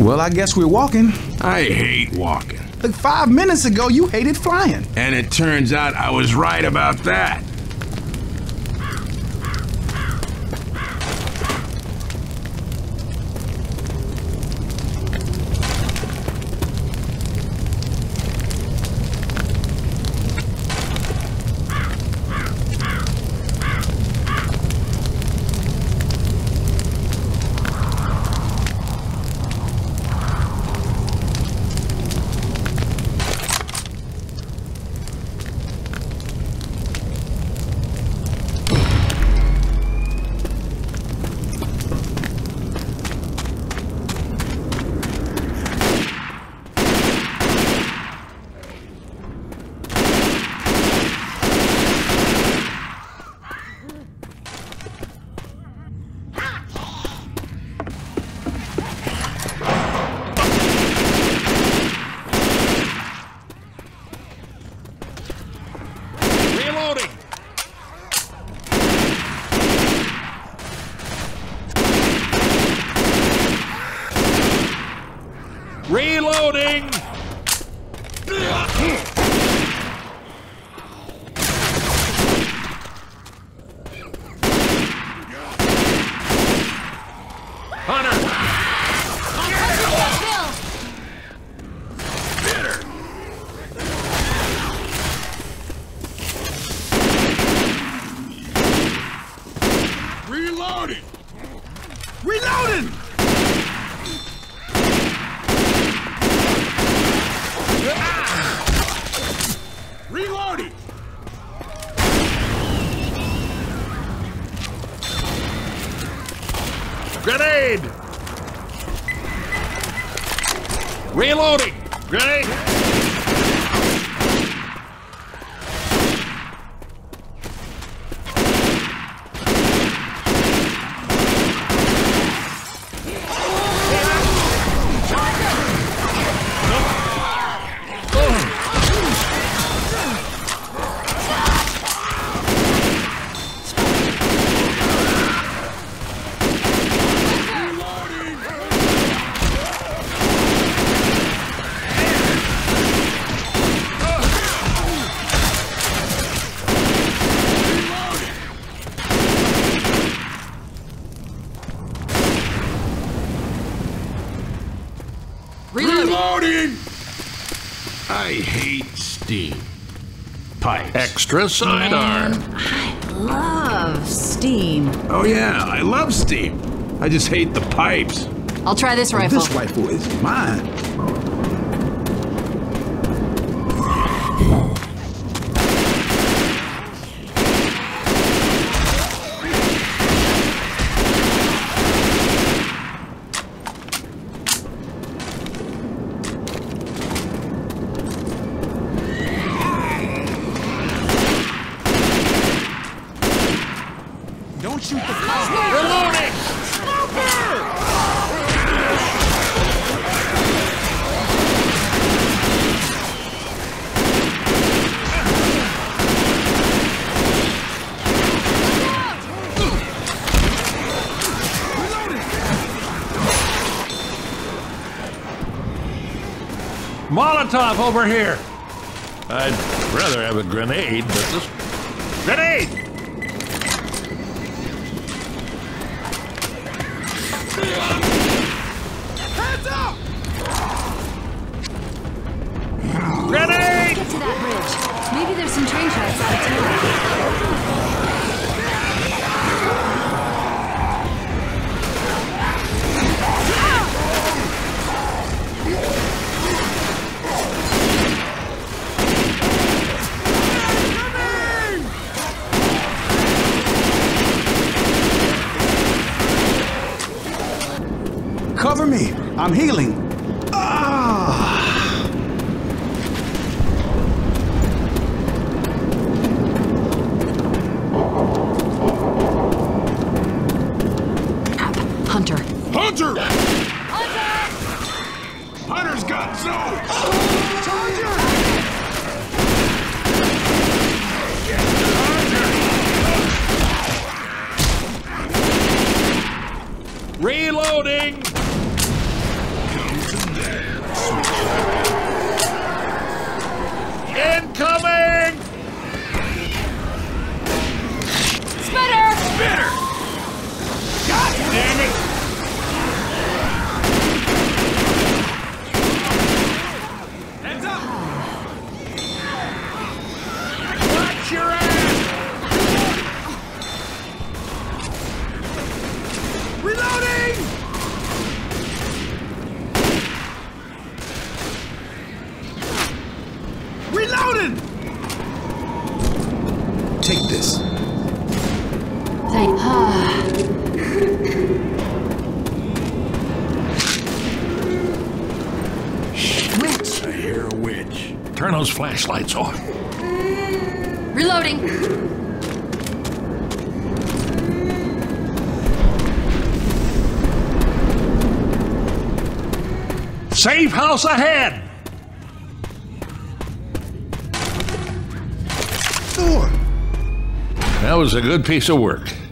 Well, I guess we're walking. I hate walking. Like 5 minutes ago, you hated flying. And it turns out I was right about that. Reloading! Hunter! Reloading! Reloading! Reloading! Grenade! Reloading! Grenade! Reloading! I hate steam. Pipes. Extra sidearm. I love steam. Oh yeah, I love steam. I just hate the pipes. I'll try this rifle. This rifle is mine. Don't shoot the car. Reloading! Molotov over here! I'd rather have a grenade, but this... Grenade! Hands up! Grenade! Get to that bridge. Maybe there's some train tracks out of town. Cover me. I'm healing. Ah! Hunter. Hunter! Hunter's got Zoe! Reloading! switch. Incoming! Spitter! Spitter! God damn it! Heads up! Watch your ass! Reloading! Reloading! Take this. Thank. Witch. I hear a witch. Turn those flashlights on. Reloading. Safe house ahead! Door! That was a good piece of work.